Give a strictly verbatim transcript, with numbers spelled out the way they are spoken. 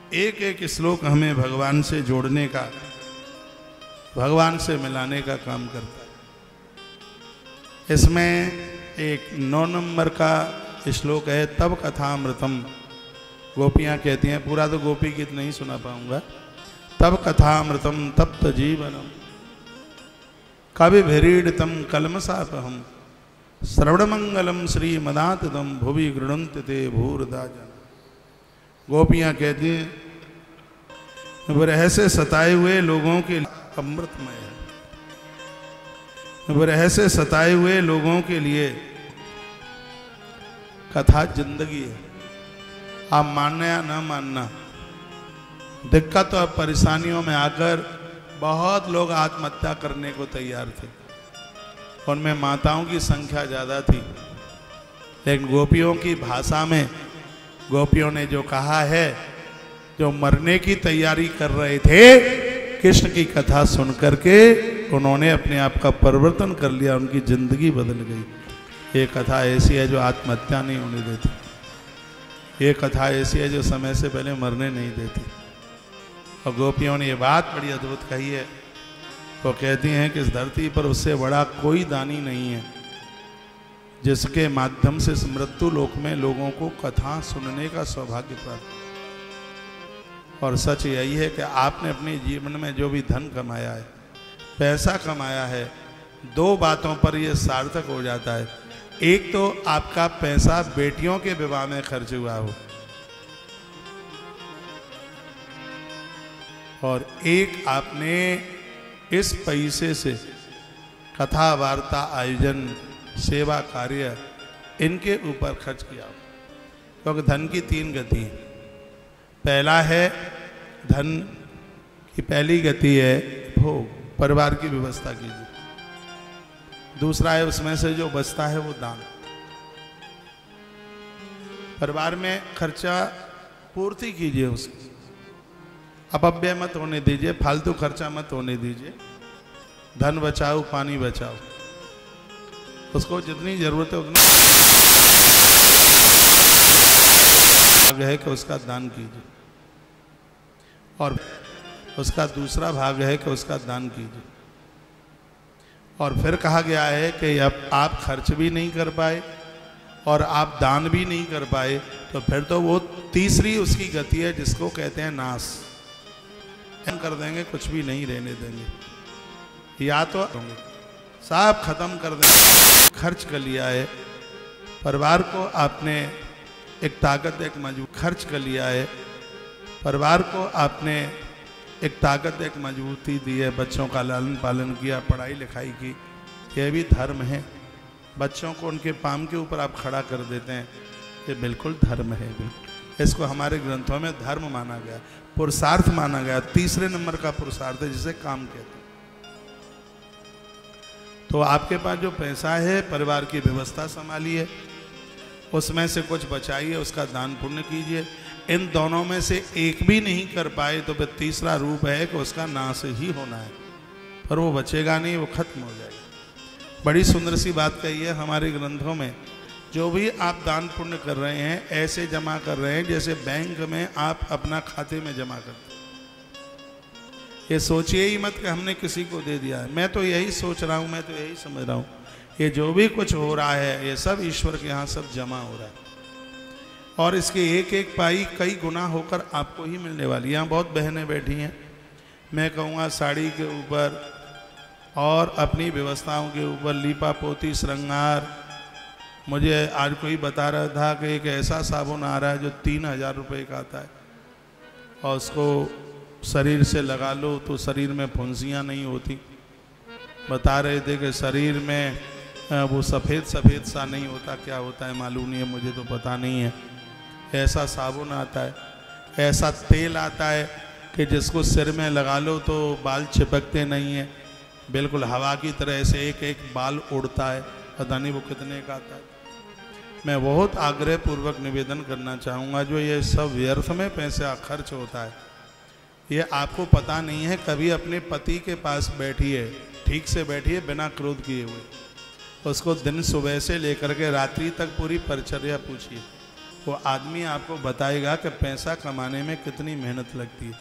एक एक श्लोक हमें भगवान से जोड़ने का, भगवान से मिलाने का काम करता है। इसमें एक नौ नंबर का श्लोक है, तब कथामृतम। गोपियाँ कहती हैं, पूरा तो गोपी गीत नहीं सुना पाऊंगा। तब कथामृतम तप्त जीवनम कवि भीड़ितम कलमसापहम श्रवणमंगलम श्री मदातदम भुवि गृणंत ते भूरदा जन। गोपियाँ कहती हैं, विरह से सताए हुए लोगों के अमृतमय है, विरह से सताए हुए लोगों के लिए कथा जिंदगी है। आप मानना या न मानना, दिक्कत और परेशानियों में आकर बहुत लोग आत्महत्या करने को तैयार थे। उनमें माताओं की संख्या ज़्यादा थी, लेकिन गोपियों की भाषा में गोपियों ने जो कहा है, जो मरने की तैयारी कर रहे थे, कृष्ण की कथा सुन करके उन्होंने अपने आप का परिवर्तन कर लिया, उनकी जिंदगी बदल गई। ये कथा ऐसी है जो आत्महत्या नहीं होने देती। ये कथा ऐसी है जो समय से पहले मरने नहीं देती। और गोपियों ने ये बात बड़ी अद्भुत कही है। वो कहती हैं कि इस धरती पर उससे बड़ा कोई दानी नहीं है, जिसके माध्यम से मृत्यु लोक में लोगों को कथा सुनने का सौभाग्य प्राप्त। और सच यही है कि आपने अपने जीवन में जो भी धन कमाया है, पैसा कमाया है, दो बातों पर यह सार्थक हो जाता है। एक तो आपका पैसा बेटियों के विवाह में खर्च हुआ हो, और एक आपने इस पैसे से कथा वार्ता आयोजन सेवा कार्य इनके ऊपर खर्च किया हो। क्योंकि धन की तीन गति है। पहला है, धन की पहली गति है भोग, परिवार की व्यवस्था कीजिए। दूसरा है, उसमें से जो बचता है वो दान। परिवार में खर्चा पूर्ति कीजिए, उसकी अपव्यय मत होने दीजिए, फालतू खर्चा मत होने दीजिए। धन बचाओ, पानी बचाओ, उसको जितनी जरूरत है उतना भाग है कि उसका दान कीजिए, और उसका दूसरा भाग है कि उसका दान कीजिए। और फिर कहा गया है कि अब आप खर्च भी नहीं कर पाए और आप दान भी नहीं कर पाए, तो फिर तो वो तीसरी उसकी गति है जिसको कहते हैं नाश। हम कर देंगे, कुछ भी नहीं रहने देंगे, या तो सब खत्म कर देंगे। खर्च कर लिया है, परिवार को आपने एक ताकत, एक मजबूत खर्च कर लिया है, परिवार को आपने एक ताकत, एक मजबूती दी है, बच्चों का लालन पालन किया, पढ़ाई लिखाई की, यह भी धर्म है। बच्चों को उनके पाम के ऊपर आप खड़ा कर देते हैं, ये बिल्कुल धर्म है। बिल्कुल इसको हमारे ग्रंथों में धर्म माना गया, पुरुषार्थ माना गया। तीसरे नंबर का पुरुषार्थ है जिसे काम कहते हैं। तो आपके पास जो पैसा है, परिवार की व्यवस्था संभालिए, उसमें से कुछ बचाइए, उसका दान पुण्य कीजिए। इन दोनों में से एक भी नहीं कर पाए तो फिर तीसरा रूप है कि उसका नाश ही होना है, पर वो बचेगा नहीं, वो खत्म हो जाएगा। बड़ी सुंदर सी बात कही है हमारे ग्रंथों में। जो भी आप दान पुण्य कर रहे हैं, ऐसे जमा कर रहे हैं जैसे बैंक में आप अपना खाते में जमा करते हैं। ये सोचिए ही मत कि हमने किसी को दे दिया है। मैं तो यही सोच रहा हूँ, मैं तो यही समझ रहा हूँ, ये जो भी कुछ हो रहा है ये सब ईश्वर के यहाँ सब जमा हो रहा है, और इसकी एक एक पाई कई गुना होकर आपको ही मिलने वाली। यहाँ बहुत बहनें बैठी हैं, मैं कहूँगा साड़ी के ऊपर और अपनी व्यवस्थाओं के ऊपर लीपा पोती श्रृंगार। मुझे आज कोई बता रहा था कि एक ऐसा साबुन आ रहा है जो तीन हजार रुपये का आता है, और उसको शरीर से लगा लो तो शरीर में फुंसियाँ नहीं होती। बता रहे थे कि शरीर में वो सफ़ेद सफ़ेद सा नहीं होता, क्या होता है मालूम नहीं है, मुझे तो पता नहीं है। ऐसा साबुन आता है, ऐसा तेल आता है कि जिसको सिर में लगा लो तो बाल चिपकते नहीं हैं, बिल्कुल हवा की तरह से एक एक बाल उड़ता है, पता नहीं वो कितने का आता है। मैं बहुत आग्रह पूर्वक निवेदन करना चाहूँगा, जो ये सब व्यर्थ में पैसा खर्च होता है, ये आपको पता नहीं है। कभी अपने पति के पास बैठिए, ठीक से बैठिए, बिना क्रोध किए हुए, उसको दिन सुबह से लेकर के रात्रि तक पूरी परिचर्या पूछिए, वो आदमी आपको बताएगा कि पैसा कमाने में कितनी मेहनत लगती है।